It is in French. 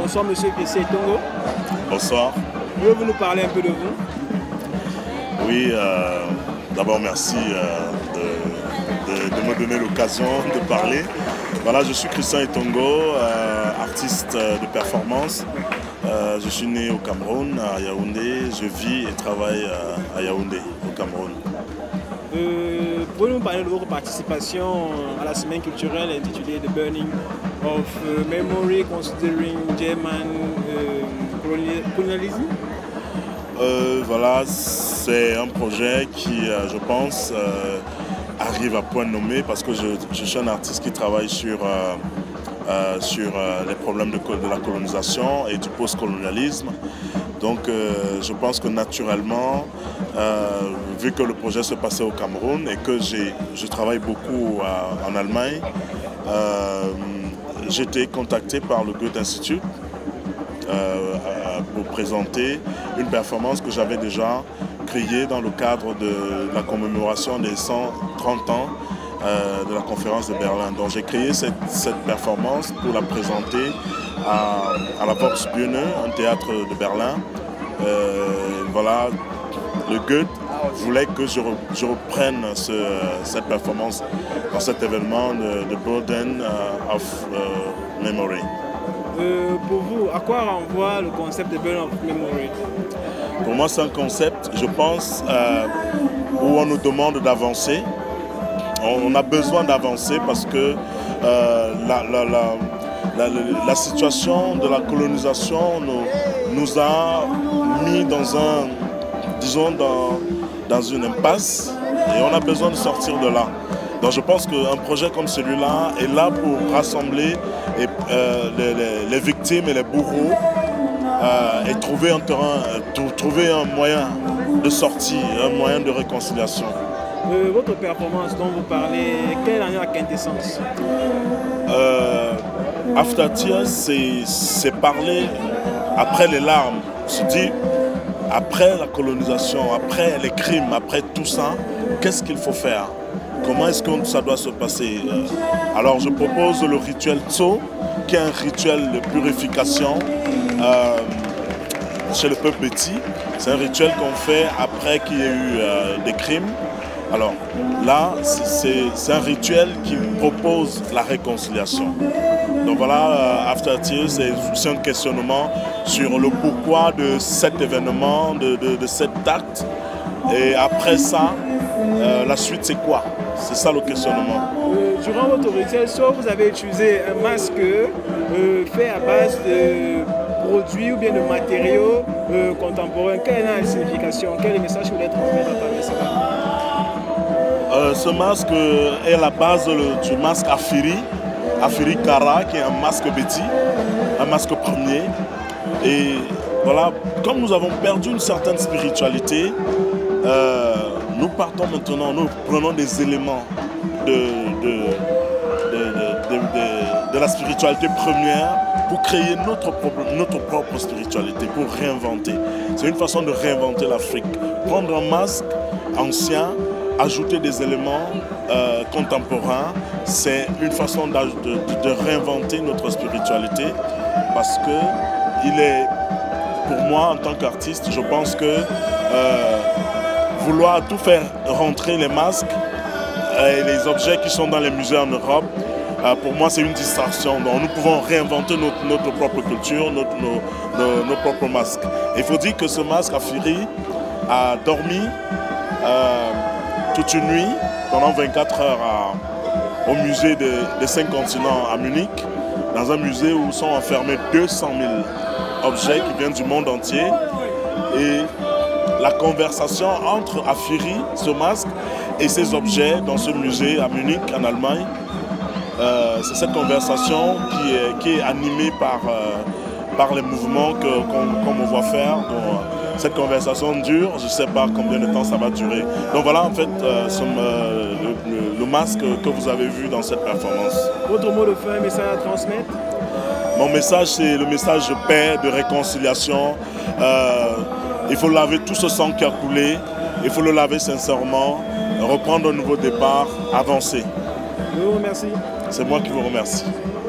Bonsoir Monsieur Christian Etongo. Bonsoir. Pouvez-vous nous parler un peu de vous? Oui, d'abord merci de me donner l'occasion de parler. Voilà, je suis Christian Etongo, artiste de performance. Je suis né au Cameroun, à Yaoundé. Je vis et travaille à Yaoundé, au Cameroun. Pouvez-vous nous parler de votre participation à la semaine culturelle intitulée The Burning of Memory Considering German Colonialism? Voilà, c'est un projet qui, je pense, arrive à point nommé parce que je suis un artiste qui travaille sur les problèmes de la colonisation et du post-colonialisme. Donc je pense que naturellement, vu que le projet se passait au Cameroun et que je travaille beaucoup en Allemagne, j'ai été contacté par le Goethe Institut pour présenter une performance que j'avais déjà créée dans le cadre de la commémoration des 130 ans de la conférence de Berlin. Donc j'ai créé cette performance pour la présenter à la Volksbühne, un théâtre de Berlin. Voilà, le Goethe voulait que je reprenne cette performance dans cet événement de Burden of Memory. Pour vous, à quoi renvoie le concept de Burden of Memory? Pour moi, c'est un concept, je pense, où on nous demande d'avancer. On a besoin d'avancer parce que la situation de la colonisation nous a mis dans une impasse et on a besoin de sortir de là. Donc je pense qu'un projet comme celui-là est là pour rassembler les victimes et les bourreaux et trouver un terrain, trouver un moyen de sortie, un moyen de réconciliation. Votre performance dont vous parlez, quelle en est la quintessence? After Tears, c'est parler après les larmes. Se dire, après la colonisation, après les crimes, après tout ça, qu'est-ce qu'il faut faire? Comment est-ce que ça doit se passer? Alors je propose le rituel Tso, qui est un rituel de purification chez le peuple Beti. C'est un rituel qu'on fait après qu'il y ait eu des crimes. Alors là, c'est un rituel qui propose la réconciliation. Donc voilà, After Tears, c'est aussi un questionnement sur le pourquoi de cet événement, de cet acte. Et après ça, la suite c'est quoi? C'est ça le questionnement. Durant votre rituel, soit vous avez utilisé un masque fait à base de produits ou bien de matériaux contemporains. Quelle est la signification? Quel est le message que vous voulez transmettre à travers cela? Ce masque est la base du masque Afiri Kara, qui est un masque Beti, un masque premier. Et voilà, comme nous avons perdu une certaine spiritualité, nous partons maintenant, nous prenons des éléments de la spiritualité première pour créer notre propre spiritualité, pour réinventer. C'est une façon de réinventer l'Afrique. Prendre un masque ancien, ajouter des éléments contemporains, c'est une façon de réinventer notre spiritualité parce que pour moi, en tant qu'artiste, je pense que vouloir tout faire rentrer les masques et les objets qui sont dans les musées en Europe, pour moi c'est une distraction. Donc nous pouvons réinventer notre propre culture, nos propres masques. Il faut dire que ce masque Afiri a dormi toute une nuit, pendant 24 heures au musée des 5 continents à Munich, dans un musée où sont enfermés 200 000 objets qui viennent du monde entier. Et la conversation entre Afiri, ce masque, et ces objets dans ce musée à Munich, en Allemagne, c'est cette conversation qui est animée par les mouvements qu'on me voit faire. Donc, cette conversation dure, je ne sais pas combien de temps ça va durer. Donc voilà en fait le masque que vous avez vu dans cette performance. Votre mot de fin, un message à transmettre? Mon message, c'est le message de paix, de réconciliation. Il faut laver tout ce sang qui a coulé, il faut le laver sincèrement, reprendre un nouveau départ, avancer. Je vous remercie. C'est moi qui vous remercie.